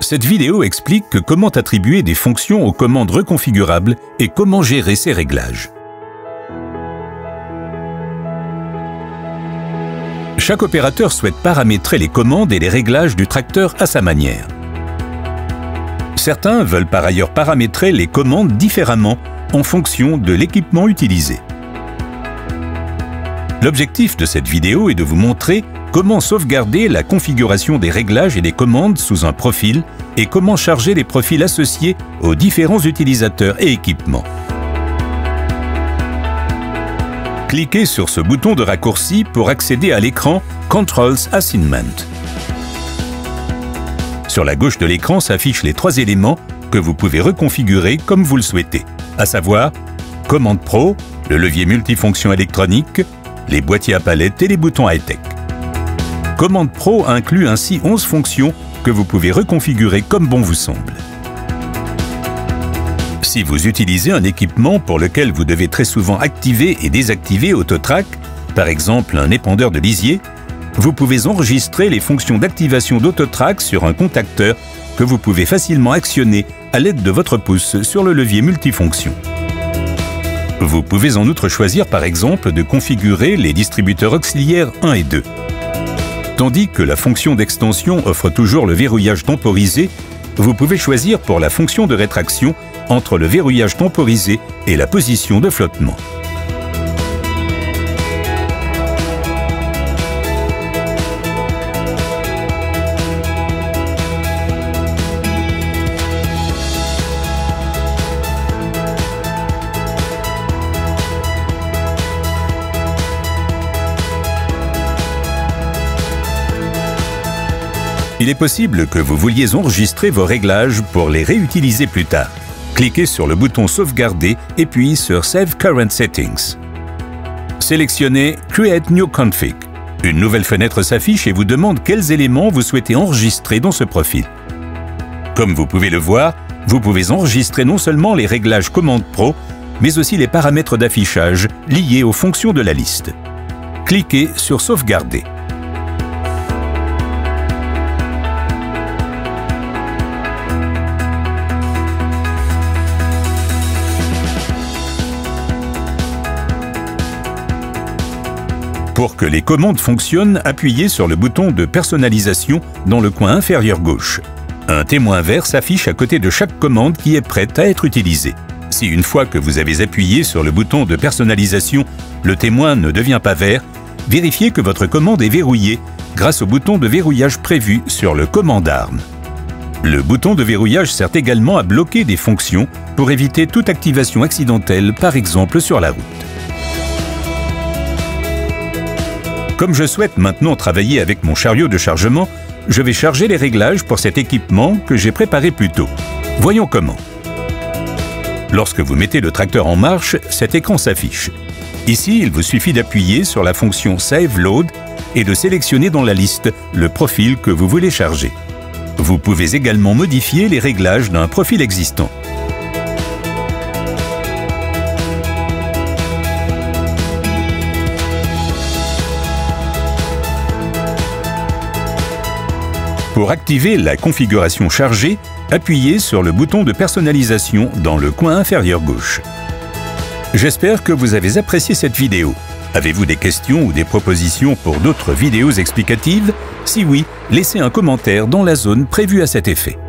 Cette vidéo explique comment attribuer des fonctions aux commandes reconfigurables et comment gérer ces réglages. Chaque opérateur souhaite paramétrer les commandes et les réglages du tracteur à sa manière. Certains veulent par ailleurs paramétrer les commandes différemment en fonction de l'équipement utilisé. L'objectif de cette vidéo est de vous montrer comment sauvegarder la configuration des réglages et des commandes sous un profil et comment charger les profils associés aux différents utilisateurs et équipements. Cliquez sur ce bouton de raccourci pour accéder à l'écran Controls Assignment. Sur la gauche de l'écran s'affichent les 3 éléments que vous pouvez reconfigurer comme vous le souhaitez, à savoir Commande Pro, le levier multifonction électronique, les boîtiers à palettes et les boutons high-tech. Commande Pro inclut ainsi 11 fonctions que vous pouvez reconfigurer comme bon vous semble. Si vous utilisez un équipement pour lequel vous devez très souvent activer et désactiver AutoTrack, par exemple un épandeur de lisier, vous pouvez enregistrer les fonctions d'activation d'AutoTrack sur un contacteur que vous pouvez facilement actionner à l'aide de votre pouce sur le levier multifonction. Vous pouvez en outre choisir par exemple de configurer les distributeurs auxiliaires 1 et 2. Tandis que la fonction d'extension offre toujours le verrouillage temporisé, vous pouvez choisir pour la fonction de rétraction entre le verrouillage temporisé et la position de flottement. Il est possible que vous vouliez enregistrer vos réglages pour les réutiliser plus tard. Cliquez sur le bouton Sauvegarder et puis sur Save Current Settings. Sélectionnez Create New Config. Une nouvelle fenêtre s'affiche et vous demande quels éléments vous souhaitez enregistrer dans ce profil. Comme vous pouvez le voir, vous pouvez enregistrer non seulement les réglages Commande Pro, mais aussi les paramètres d'affichage liés aux fonctions de la liste. Cliquez sur Sauvegarder. Pour que les commandes fonctionnent, appuyez sur le bouton de personnalisation dans le coin inférieur gauche. Un témoin vert s'affiche à côté de chaque commande qui est prête à être utilisée. Si une fois que vous avez appuyé sur le bouton de personnalisation, le témoin ne devient pas vert, vérifiez que votre commande est verrouillée grâce au bouton de verrouillage prévu sur le Command Arm. Le bouton de verrouillage sert également à bloquer des fonctions pour éviter toute activation accidentelle, par exemple sur la route. Comme je souhaite maintenant travailler avec mon chariot de chargement, je vais charger les réglages pour cet équipement que j'ai préparé plus tôt. Voyons comment. Lorsque vous mettez le tracteur en marche, cet écran s'affiche. Ici, il vous suffit d'appuyer sur la fonction Save Load et de sélectionner dans la liste le profil que vous voulez charger. Vous pouvez également modifier les réglages d'un profil existant. Pour activer la configuration chargée, appuyez sur le bouton de personnalisation dans le coin inférieur gauche. J'espère que vous avez apprécié cette vidéo. Avez-vous des questions ou des propositions pour d'autres vidéos explicatives? Si oui, laissez un commentaire dans la zone prévue à cet effet.